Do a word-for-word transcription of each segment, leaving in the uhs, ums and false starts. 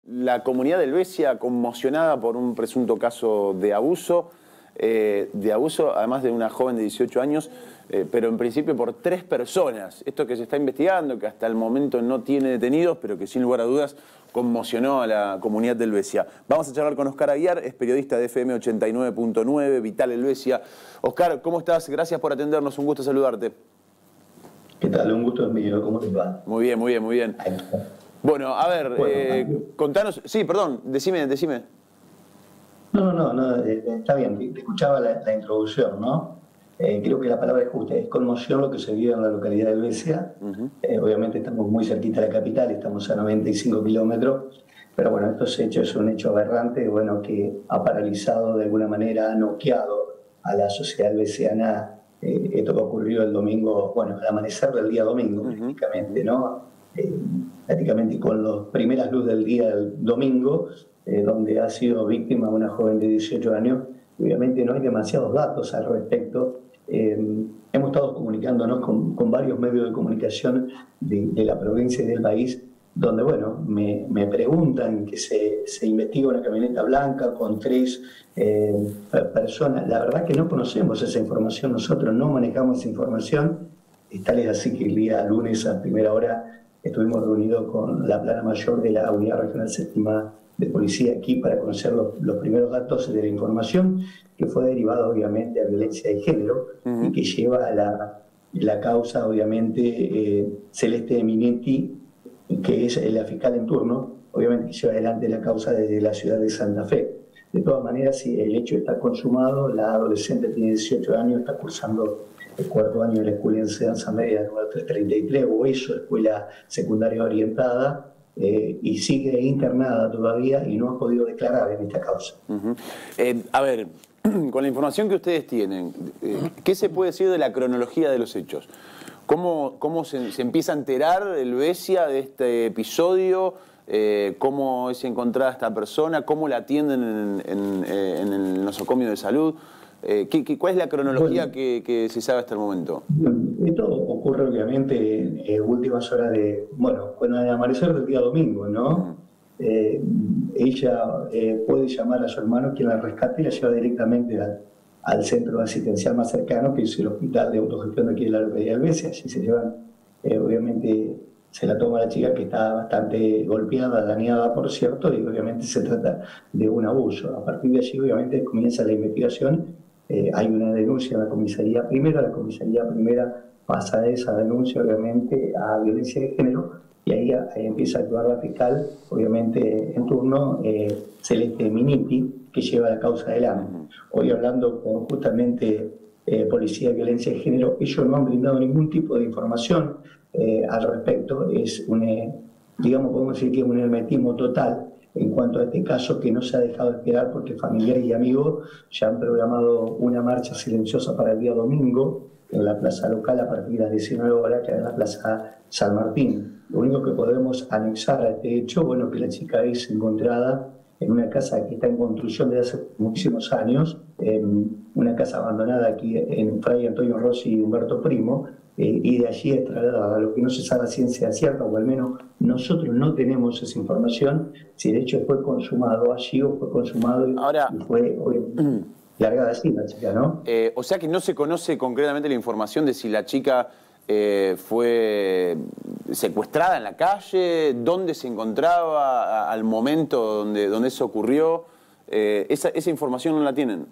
la comunidad de Helvecia conmocionada por un presunto caso de abuso, eh, de abuso además de una joven de dieciocho años, eh, pero en principio por tres personas. Esto que se está investigando, que hasta el momento no tiene detenidos, pero que sin lugar a dudas conmocionó a la comunidad de Helvecia. Vamos a charlar con Oscar Aguiar, es periodista de F M ochenta y nueve punto nueve, Vital Helvecia. Oscar, ¿cómo estás? Gracias por atendernos, un gusto saludarte. ¿Qué tal? Un gusto es mío, ¿cómo te va? Muy bien, muy bien, muy bien. Bueno, a ver, bueno, eh, contanos... Sí, perdón, decime, decime. No, no, no, no eh, está bien, te escuchaba la, la introducción, ¿no? Eh, creo que la palabra es justa, es conmoción lo que se vive en la localidad de Helvecia. Uh-huh. eh, obviamente estamos muy cerquita de la capital, estamos a noventa y cinco kilómetros, pero bueno, estos hechos es un hecho aberrante, bueno, que ha paralizado de alguna manera, ha noqueado a la sociedad helveciana. Eh, esto que ocurrió el domingo, bueno, al amanecer del día domingo, uh-huh. prácticamente, ¿no? Eh, prácticamente con las primeras luces del día del domingo, eh, donde ha sido víctima una joven de dieciocho años. Obviamente no hay demasiados datos al respecto. Eh, hemos estado comunicándonos con, con varios medios de comunicación de, de la provincia y del país, donde, bueno, me, me preguntan que se, se investiga una camioneta blanca con tres eh, personas. La verdad que no conocemos esa información, nosotros no manejamos esa información. Tal es así que el día lunes a primera hora estuvimos reunidos con la plana mayor de la Unidad Regional Séptima de Policía aquí para conocer los, los primeros datos de la información, que fue derivada obviamente a violencia de género uh-huh. y que lleva a la, la causa obviamente eh, Celeste Minetti, que es la fiscal en turno, obviamente que lleva adelante la causa desde la ciudad de Santa Fe. De todas maneras, si el hecho está consumado, la adolescente tiene dieciocho años, está cursando el cuarto año de la escuela de enseñanza media número trescientos treinta y tres, o eso, escuela secundaria orientada, eh, y sigue internada todavía y no ha podido declarar en esta causa. Uh-huh. eh, a ver, con la información que ustedes tienen, eh, ¿qué se puede decir de la cronología de los hechos? ¿Cómo, cómo se, se empieza a enterar Helvecia de este episodio? Eh, ¿Cómo es encontrada esta persona? ¿Cómo la atienden en, en, en el nosocomio de salud? Eh, ¿qué, qué, ¿Cuál es la cronología bueno, que, que se sabe hasta el momento? Esto ocurre obviamente en eh, últimas horas de, bueno, con el amanecer del día domingo, ¿no? Uh-huh. eh, ella eh, puede llamar a su hermano, quien la rescate y la lleva directamente al, al centro asistencial más cercano, que es el hospital de autogestión de aquí de la localidad de Helvecia. Así se llevan, eh, obviamente se la toma la chica, que está bastante golpeada, dañada por cierto, y obviamente se trata de un abuso. A partir de allí obviamente comienza la investigación. Eh, hay una denuncia en la comisaría primera, la comisaría primera pasa de esa denuncia obviamente a violencia de género, y ahí, ahí empieza a actuar la fiscal, obviamente en turno, eh, Celeste Minetti, que lleva la causa adelante. Hoy hablando con justamente eh, Policía de Violencia de Género, ellos no han brindado ningún tipo de información eh, al respecto. Es un, eh, digamos, podemos decir que es un hermetismo total en cuanto a este caso, que no se ha dejado esperar, porque familiares y amigos ya han programado una marcha silenciosa para el día domingo en la plaza local a partir de las diecinueve horas, que es la plaza San Martín. Lo único que podemos anexar a este hecho, bueno, que la chica es encontrada en una casa que está en construcción desde hace muchísimos años, en una casa abandonada aquí en Fray Antonio Rossi y Humberto Primo, eh, y de allí es trasladada. Lo que no se sabe a ciencia cierta, o al menos nosotros no tenemos esa información, si de hecho fue consumado allí o fue consumado Ahora, y fue obviamente largada así la chica, ¿no? Eh, o sea que no se conoce concretamente la información de si la chica eh, fue secuestrada en la calle, dónde se encontraba a, al momento donde, donde eso ocurrió. Eh, esa, esa información no la tienen.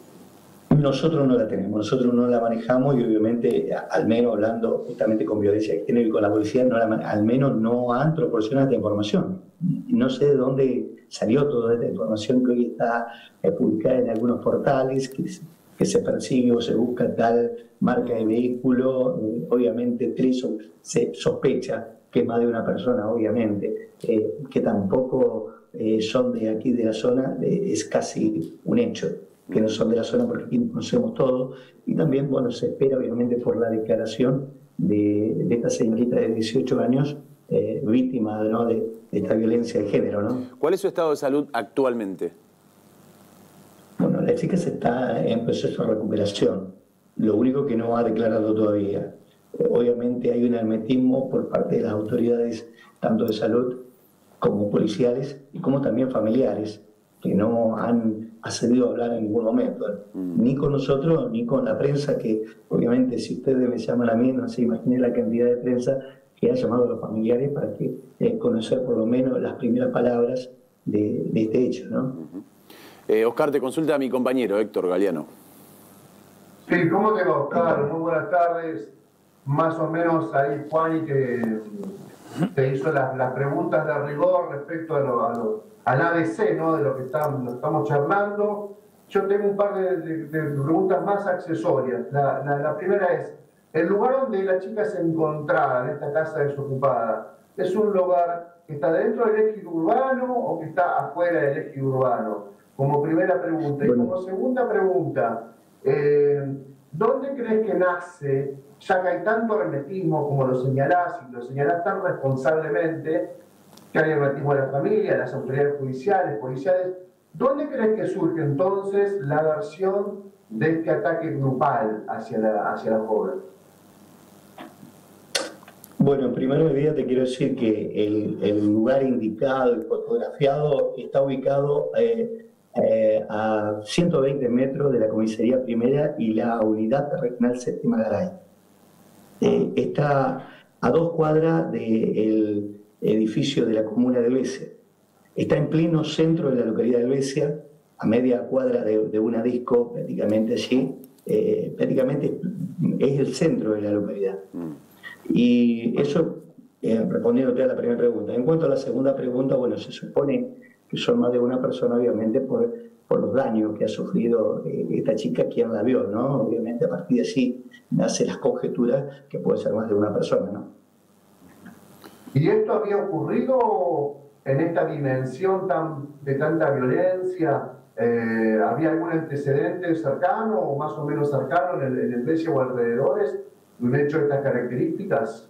Nosotros no la tenemos, nosotros no la manejamos, y obviamente, al menos hablando justamente con violencia de género y con la policía, no la, al menos no han proporcionado esta información. No sé de dónde salió toda esta información que hoy está eh, publicada en algunos portales, que, que se persigue o se busca tal marca de vehículo. Eh, obviamente tres se sospecha que es más de una persona, obviamente, eh, que tampoco eh, son de aquí de la zona, eh, es casi un hecho que no son de la zona, porque aquí conocemos todo. Y también, bueno, se espera obviamente por la declaración de, de esta señorita de dieciocho años, eh, víctima, ¿no?, de, de esta violencia de género, ¿no? ¿Cuál es su estado de salud actualmente? Bueno, la chica se está en proceso de recuperación, lo único que no ha declarado todavía. Eh, obviamente hay un hermetismo por parte de las autoridades, tanto de salud como policiales y como también familiares, que no han accedido a hablar en ningún momento, mm. ni con nosotros ni con la prensa, que obviamente si ustedes me llaman a mí, no se imaginen la cantidad de prensa que ha llamado a los familiares para que eh, conocer por lo menos las primeras palabras de, de este hecho, ¿no? Uh-huh. eh, Oscar, te consulta a mi compañero Héctor Galeano. Sí, ¿cómo te va, Oscar? Muy buenas tardes. Más o menos ahí Juan que te hizo las, las preguntas de rigor respecto a lo, a lo, al A D C, ¿no? De lo que estamos, estamos charlando. Yo tengo un par de, de, de preguntas más accesorias. La, la, la primera es, el lugar donde la chica se encontraba, en esta casa desocupada, ¿es un lugar que está dentro del eje urbano o que está afuera del eje urbano? Como primera pregunta. Y como segunda pregunta, eh, ¿dónde crees que nace, ya que hay tanto hermetismo como lo señalás, y lo señalás tan responsablemente, que hay hermetismo de la familia, de las autoridades judiciales, policiales, ¿dónde crees que surge entonces la versión de este ataque grupal hacia la, hacia la joven? Bueno, en primer lugar te quiero decir que el, el lugar indicado y fotografiado está ubicado eh, eh, a ciento veinte metros de la comisaría primera y la unidad regional séptima Garay. Eh, está a dos cuadras del edificio de la comuna de Helvecia. Está en pleno centro de la localidad de Helvecia, a media cuadra de, de una disco, prácticamente allí. Eh, prácticamente es el centro de la localidad. Y eso, eh, respondiendo a la primera pregunta. En cuanto a la segunda pregunta, bueno, se supone que son más de una persona, obviamente, por, por los daños que ha sufrido eh, esta chica, quien la vio, ¿no? Obviamente, a partir de allí nacen las conjeturas que puede ser más de una persona, ¿no? ¿Y esto había ocurrido en esta dimensión tan, de tanta violencia? Eh, ¿Había algún antecedente cercano o más o menos cercano en el, en el Helvecia o alrededores de un hecho de estas características?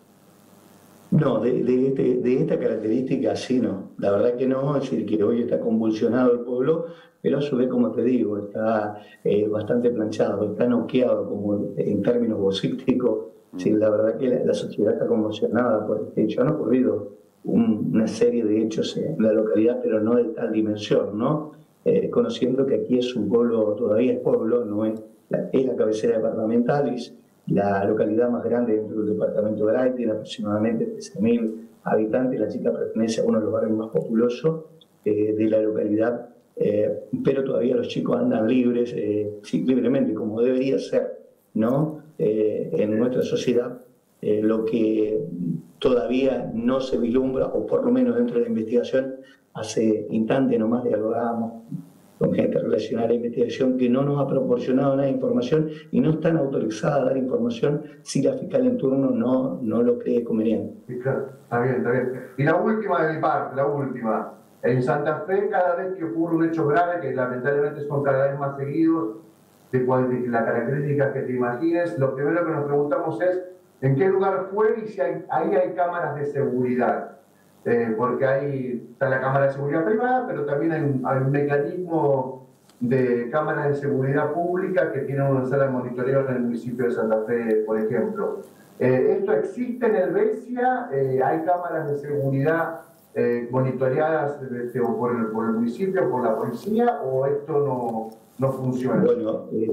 No, de, de, este, de esta característica sí, no. La verdad que no, es decir, que hoy está convulsionado el pueblo, pero a su vez, como te digo, está eh, bastante planchado, está noqueado, como en términos vocísticos. Sí, la verdad que la, la sociedad está conmocionada por este hecho. Han ocurrido un, una serie de hechos en la localidad, pero no de tal dimensión, ¿no? Eh, conociendo que aquí es un pueblo, todavía es pueblo, no es la, es la cabecera departamental, es la localidad más grande dentro del departamento de Garay, tiene aproximadamente trece mil habitantes. La chica pertenece a uno de los barrios más populosos eh, de la localidad, eh, pero todavía los chicos andan libres, eh, sí, libremente, como debería ser, ¿no? Eh, en nuestra sociedad, eh, lo que todavía no se vislumbra, o por lo menos dentro de la investigación, hace instante nomás dialogábamos con gente relacionada a la investigación que no nos ha proporcionado nada de información y no están autorizadas a dar información si la fiscal en turno no, no lo cree conveniente. Sí, claro. Está bien, está bien. Y la última de mi parte, la última. En Santa Fe, cada vez que ocurre un hecho grave, que lamentablemente son cada vez más seguidos, de, cual, de la característica que te imagines, lo primero que nos preguntamos es en qué lugar fue y si hay, ahí hay cámaras de seguridad. Eh, porque ahí está la cámara de seguridad privada, pero también hay un, hay un mecanismo de cámaras de seguridad pública que tiene una sala de monitoreo en el municipio de Santa Fe, por ejemplo. Eh, ¿Esto existe en Helvecia? Eh, ¿Hay cámaras de seguridad eh, monitoreadas este, o por, el, por el municipio, por la policía, o esto no, no funciona? Bueno, eh,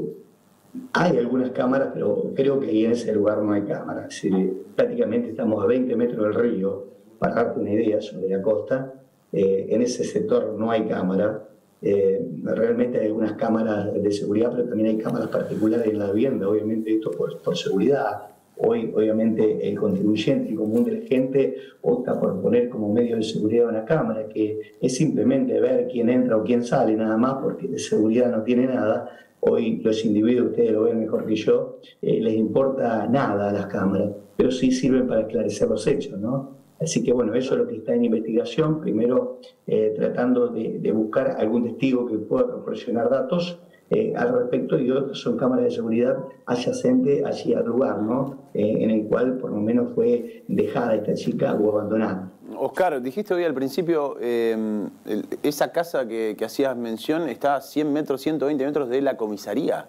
hay algunas cámaras, pero creo que ahí en ese lugar no hay cámaras. Es decir, prácticamente estamos a veinte metros del río. Para darte una idea sobre la costa, eh, en ese sector no hay cámara. Eh, realmente hay algunas cámaras de seguridad, pero también hay cámaras particulares en la vivienda, obviamente esto por, por seguridad. Hoy, obviamente, el contribuyente y común de la gente opta por poner como medio de seguridad una cámara, que es simplemente ver quién entra o quién sale, nada más, porque de seguridad no tiene nada. Hoy los individuos, ustedes lo ven mejor que yo, eh, les importa nada a las cámaras, pero sí sirven para esclarecer los hechos, ¿no? Así que bueno, eso es lo que está en investigación, primero eh, tratando de, de buscar algún testigo que pueda proporcionar datos eh, al respecto, y otros son cámaras de seguridad adyacentes allí al lugar, ¿no? Eh, en el cual por lo menos fue dejada esta chica o abandonada. Oscar, dijiste hoy al principio, eh, el, esa casa que, que hacías mención está a cien metros, ciento veinte metros de la comisaría.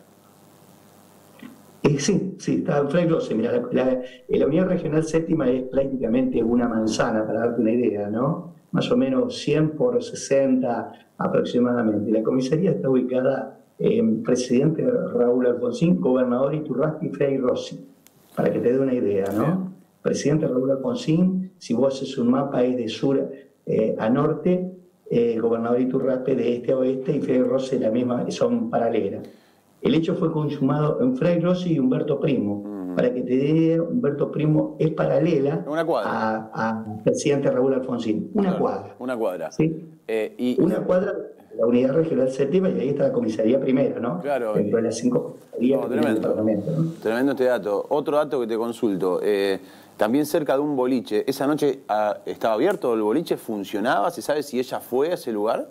Eh, sí, sí, está en Fray Rosse. Mira, la, la, la unidad regional séptima es prácticamente una manzana, para darte una idea, ¿no? más o menos cien por sesenta aproximadamente. La comisaría está ubicada en Presidente Raúl Alfonsín, Gobernador Iturraspe y Frei Rossi, para que te dé una idea, ¿no? Sí. Presidente Raúl Alfonsín, si vos haces un mapa, es de sur eh, a norte, eh, Gobernador Iturraspe de este a oeste y Frei Rossi la misma, son paralelas. El hecho fue consumado en Frei Rossi y Humberto Primo. Mm. Para que te dé, Humberto Primo es paralela una cuadra. a, a Presidente Raúl Alfonsín. Una claro, cuadra. Una cuadra. ¿Sí? Eh, y... Una cuadra, la unidad regional séptima, y ahí está la comisaría primera, ¿no? Claro. Dentro de las cinco comisarías no, del departamento, ¿no? Tremendo este dato. Otro dato que te consulto. Eh, también cerca de un boliche. ¿Esa noche ah, estaba abierto el boliche? ¿Funcionaba? ¿Se sabe si ella fue a ese lugar?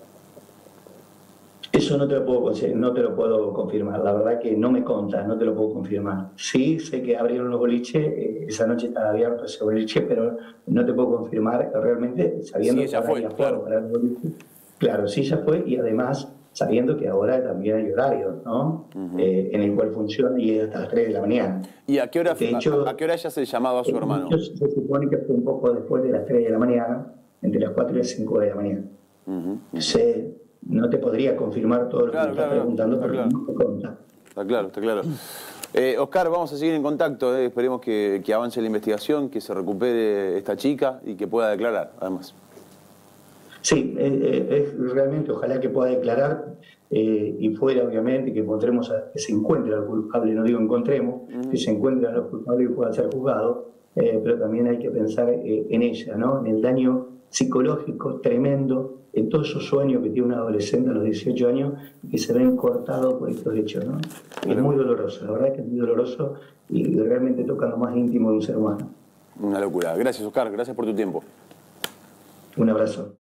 Eso no te lo puedo, no te lo puedo confirmar, la verdad que no me consta, no te lo puedo confirmar. Sí, sé que abrieron los boliches, eh, esa noche estaba abierto ese boliche, pero no te puedo confirmar realmente, sabiendo sí, ella que fue, claro. Para el boliche. Claro, sí, ella fue, y además sabiendo que ahora también hay horarios, ¿no? Uh-huh. eh, en el cual funciona y es hasta las tres de la mañana. ¿Y a qué hora, de hecho, a, a qué hora ella hace el llamado a su hermano? Se supone que fue un poco después de las tres de la mañana, entre las cuatro y las cinco de la mañana. Uh-huh. Se, no te podría confirmar todo lo claro, que me claro, estás preguntando, está porque claro. no te conta. Está claro, está claro. Eh, Oscar, vamos a seguir en contacto, eh. esperemos que, que avance la investigación, que se recupere esta chica y que pueda declarar, además. Sí, eh, es realmente, ojalá que pueda declarar eh, y fuera, obviamente, que encontremos, a, que se encuentre al culpable, no digo encontremos, uh-huh. que se encuentre al culpable y pueda ser juzgado, eh, pero también hay que pensar eh, en ella, ¿no? En el daño psicológico tremendo, en todos esos sueños que tiene un adolescente a los dieciocho años y que se ven cortados por estos hechos, ¿no? Es muy doloroso, la verdad es que es muy doloroso y realmente toca lo más íntimo de un ser humano. Una locura. Gracias, Oscar, gracias por tu tiempo. Un abrazo.